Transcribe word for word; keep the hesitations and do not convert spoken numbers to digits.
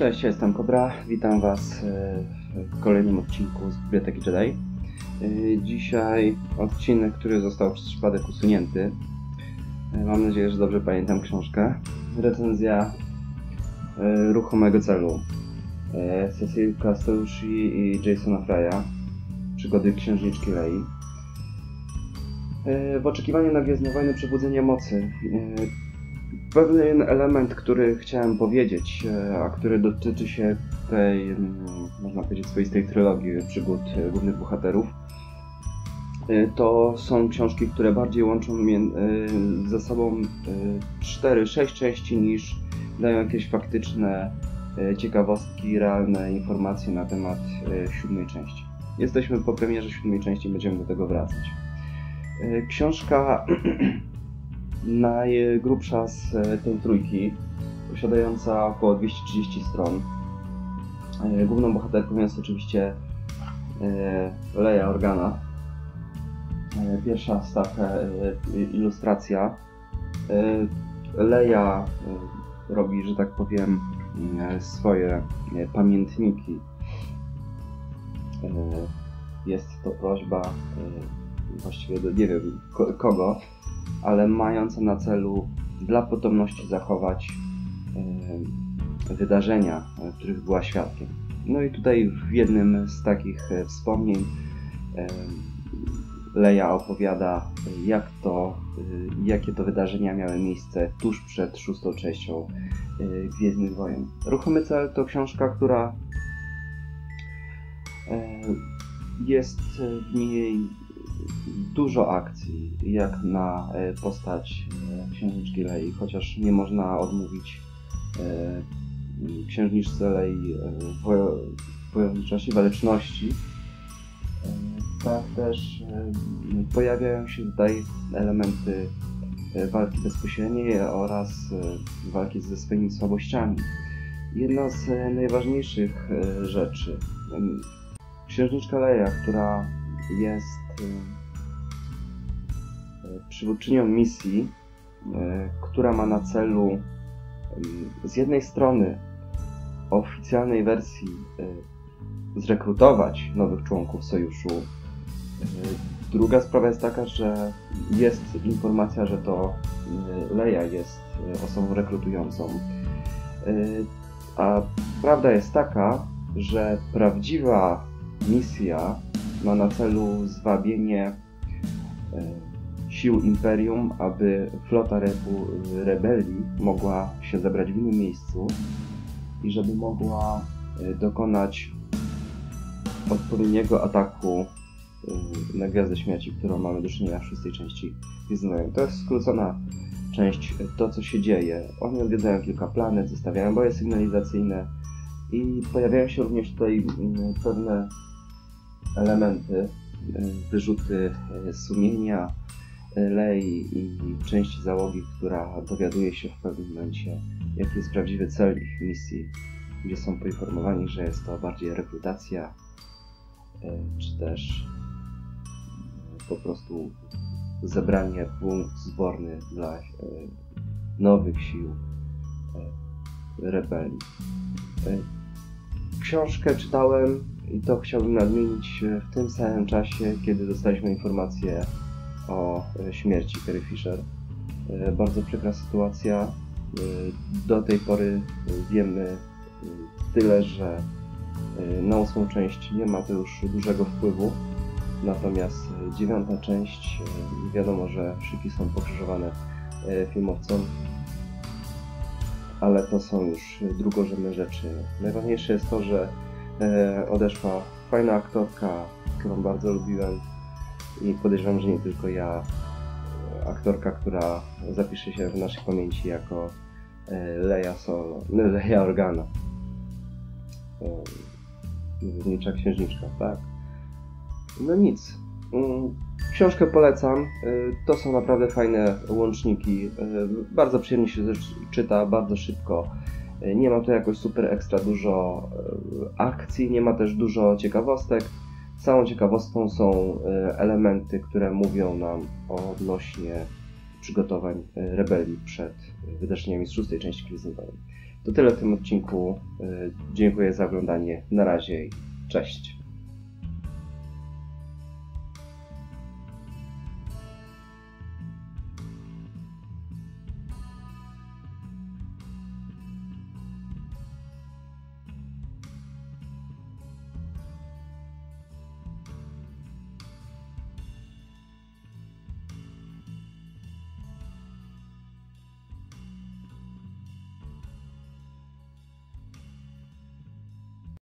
Cześć, ja jestem Kobra. Witam Was w kolejnym odcinku z Biblioteki Jedi. Dzisiaj odcinek, który został przez przypadek usunięty. Mam nadzieję, że dobrze pamiętam książkę. Recenzja Ruchomego Celu Cecil Castellucci i Jasona Frya. Przygody księżniczki Lei. W oczekiwaniu na Gwiezdne Wojny Przebudzenie Mocy. Pewien element, który chciałem powiedzieć, a który dotyczy się tej, można powiedzieć, swoistej trylogii przygód głównych bohaterów, to są książki, które bardziej łączą ze sobą cztery sześć części niż dają jakieś faktyczne ciekawostki, realne informacje na temat siódmej części. Jesteśmy po premierze siódmej części, będziemy do tego wracać. Książka najgrubsza z tej trójki, posiadająca około dwieście trzydzieści stron. Główną bohaterką jest oczywiście Leia Organa. Pierwsza stawka, ilustracja. Leia robi, że tak powiem, swoje pamiętniki. Jest to prośba, właściwie do nie wiem kogo, ale mająca na celu dla potomności zachować e, wydarzenia, których była świadkiem. No i tutaj w jednym z takich wspomnień e, Leia opowiada, jak to, e, jakie to wydarzenia miały miejsce tuż przed szóstą częścią e, Gwiezdnych Wojen. Ruchomy Cel to książka, która e, jest w niej dużo akcji, jak na postać księżniczki Lei, chociaż nie można odmówić księżniczce Lei wojowniczości, waleczności. Tak też pojawiają się tutaj elementy walki bezpośredniej oraz walki ze swoimi słabościami. Jedna z najważniejszych rzeczy, księżniczka Leia, która jest przywódczynią misji, która ma na celu z jednej strony oficjalnej wersji zrekrutować nowych członków sojuszu. Druga sprawa jest taka, że jest informacja, że to Leia jest osobą rekrutującą. A prawda jest taka, że prawdziwa misja ma na celu zwabienie sił Imperium, aby flota rebu, rebelii mogła się zebrać w innym miejscu i żeby mogła dokonać odpowiedniego ataku na Gwiazdę Śmierci, którą mamy do czynienia w szóstej części Gwiezdnych Wojen. To jest skrócona część, to co się dzieje. Oni odwiedzają kilka planet, zostawiają boje sygnalizacyjne i pojawiają się również tutaj pewne elementy, wyrzuty sumienia Lei i części załogi, która dowiaduje się w pewnym momencie, jaki jest prawdziwy cel ich misji, gdzie są poinformowani, że jest to bardziej rekrutacja, czy też po prostu zebranie punkt zborny dla nowych sił rebelii. Książkę czytałem i to chciałbym nadmienić w tym samym czasie, kiedy dostaliśmy informację o śmierci Carrie Fisher. Bardzo przykra sytuacja. Do tej pory wiemy tyle, że na ósmą część nie ma to już dużego wpływu. Natomiast dziewiąta część, wiadomo, że szyki są pokrzyżowane filmowcom, ale to są już drugorzędne rzeczy. Najważniejsze jest to, że odeszła fajna aktorka, którą bardzo lubiłem i podejrzewam, że nie tylko ja. Aktorka, która zapisze się w naszej pamięci jako Leia Solo, Leia Organa. Wojownicza księżniczka, tak? No nic. Książkę polecam. To są naprawdę fajne łączniki. Bardzo przyjemnie się czyta, bardzo szybko. Nie ma tu jakoś super ekstra dużo akcji, nie ma też dużo ciekawostek. Całą ciekawostką są elementy, które mówią nam odnośnie przygotowań rebelii przed wydarzeniami z szóstej części Gwiezdnych Wojen. To tyle w tym odcinku. Dziękuję za oglądanie. Na razie i cześć.